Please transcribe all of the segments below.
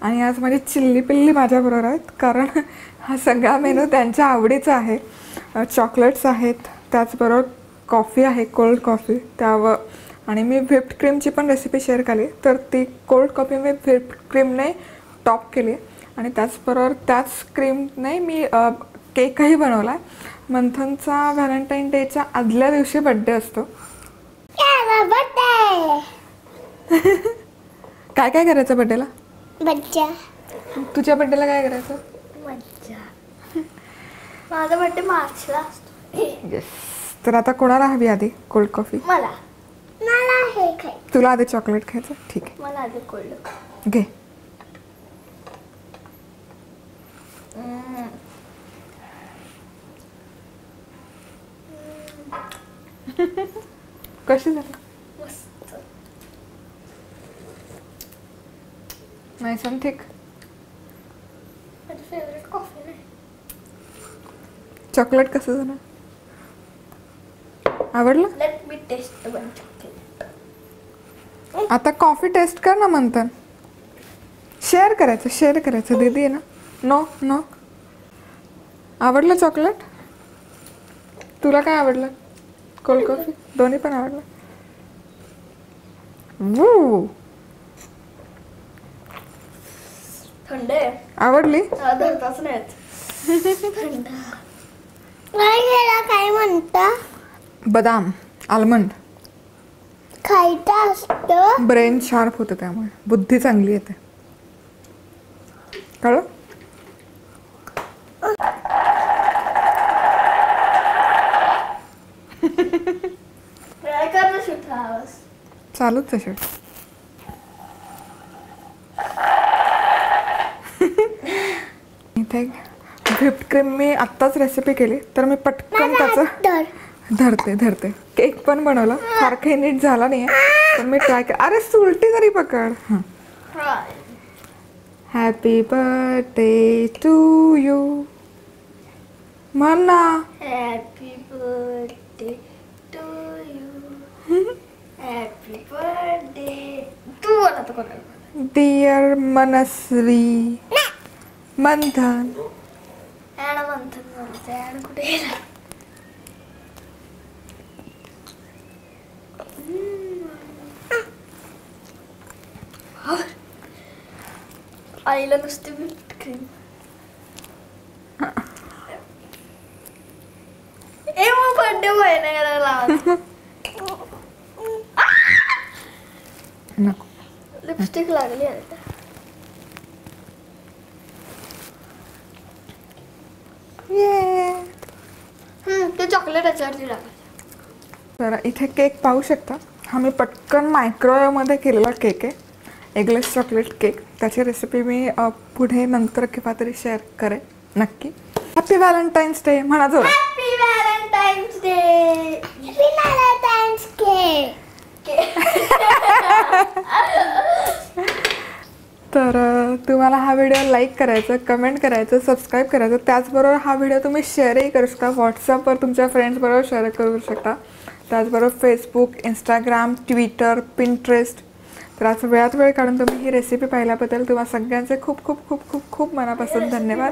आणि आज माझी चिल्ली पिल्ली माझ्याबरोबर आहेत, कारण हा सगळा मेनू त्यांच्या आवडीचा आहे. चॉकलेट्स आहेत, त्याचबरोबर कॉफी आहे, कोल्ड कॉफी त्यावर. आणि मी व्हिप्ड क्रीमची पण रेसिपी शेअर केली, तर ती कोल्ड कॉफी मी व्हिप्ड क्रीमने टॉप केली आणि त्याचबरोबर त्याच क्रीमने मी केकही बनवला आहे. मंथनचा व्हॅलेंटाईन डेच्या आदल्या दिवशी बड्डे असतो. काय काय करायचं बड्डेला? मज्जा. तुझ्या बड्डेला काय करायचं? मज्जा. माझा बड्डे मार्चला असतो. येस. तर आता कोणाला हवी आधी कोल्ड कॉफी? मला. मला हे खाय. तुला आधी चॉकलेट खायचं? ठीक आहे. मला आधी कोल्ड. घे. कशी झाली? मस्त. Nice and thick. माझी फेवरेट कॉफी नाही. चॉकलेट कसं झालं? आवडलं? Let me taste one chocolate. आता कॉफी टेस्ट कर ना मंथन. शेअर करायचं दीदी आहे ना. No no. आवडलं चॉकलेट? तुला काय आवडलं? Cold coffee? दोन्ही पण आवडलं. वू. थंड आहे. आवडली? धरताच नाही. थंड. काय म्हणता? बदाम, आल्मंड. खायचं असतं. ब्रेन शार्प होतं, त्यामुळे बुद्धी चांगली येते. कळलं? ट्राय कर ना शूट आवाज. चालूच आहे शेवट. इथे व्हिप्ड क्रीम मी आत्ताच रेसिपी केली, तर मी पटकन त्याचं धरते. केक पण बनवला, फार काही नीट झाला नाही आहे, पण मी ट्राय कर. अरे सुलटी तरी पकड. हां. हॅपी बर्थडे टू यू म्हणा. Happy birthday to you. Happy birthday to मला तर कोणाला. डिअर मनस्वी मंथन. ॲड मंथन म्हणते. ॲड कुठे गेला? आईला नुसती व्हिप्ड क्रीम. ए मग बर्थडे बॉय नाही करायला. नको. लिपस्टिक लागली आता. ते चॉकलेट याच्यावरती टाकायचं. तर इथे केक पाहू शकता. हा मी पटकन मायक्रोवेव्हमध्ये केलेला केक आहे, एगलेस चॉकलेट केक. त्याची रेसिपी मी पुढे नंतर केव्हा तरी शेअर करेन नक्की. हॅपी व्हॅलेंटाईन्स डे म्हणा जोरात. Happy Valentine's Day. Happy Valentine's Day. तर तुम्हाला हा व्हिडिओ लाईक करायचं, कमेंट करायचं, सबस्क्राईब करायचं. त्याचबरोबर हा व्हिडिओ तुम्ही शेअरही करू शकता. व्हॉट्सअपवर तुमच्या फ्रेंड्सबरोबर शेअर करू शकता. त्याचबरोबर फेसबुक, इंस्टाग्राम, ट्विटर, पिंटरेस्ट. तर आज वेळात वेळ काढून तुम्ही ही रेसिपी पाहिल्याबद्दल तुम्हाला सगळ्यांचे खूप खूप खूप खूप खूप मनापासून धन्यवाद.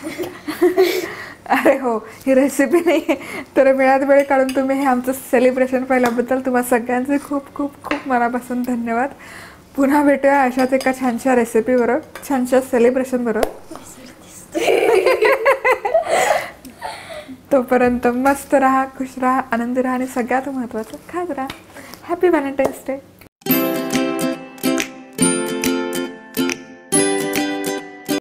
अरे हो, ही रेसिपी नाही, तर वेळात वेळ काढून तुम्ही हे आमचं सेलिब्रेशन पाहिल्याबद्दल तुम्हाला सगळ्यांचे खूप खूप खूप मनापासून धन्यवाद. पुन्हा भेटूया अशाच एका छानशा रेसिपीबरोबर, छानशा सेलिब्रेशनबरोबर. तोपर्यंत मस्त राहा, खुश राहा, आनंदी राहा आणि सगळ्यात महत्त्वाचं खात राहा. Happy Valentine's day.